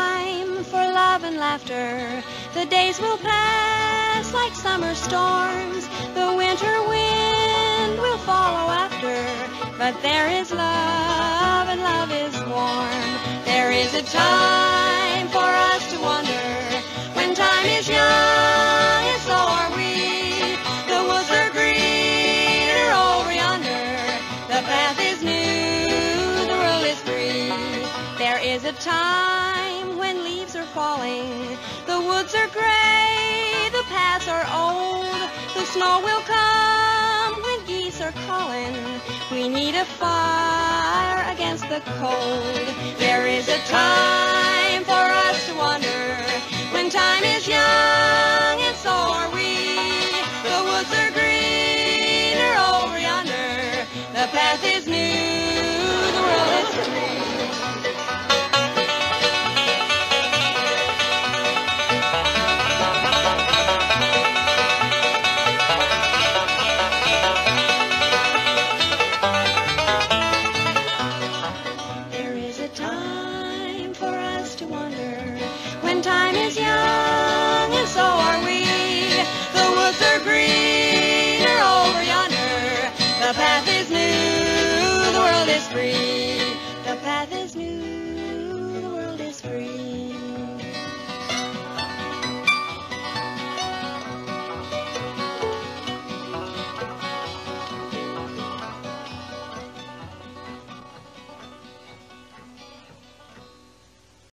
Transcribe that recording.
time for love and laughter. The days will pass like summer storms. The winter wind will follow after. But there is love and love is warm. There is a time for us to wonder. When time is young and so are we. The woods are greener over yonder. The path is new, the world is free. There is a time when leaves are falling. The woods are gray, the paths are old. The snow will come when geese are calling. We need a fire against the cold. There is a time for us to wonder. When time is young and so are we. The woods are greener over yonder. The path is new, the world is free. When time is young and so are we. The woods are greener over yonder. The path is new, the world is free.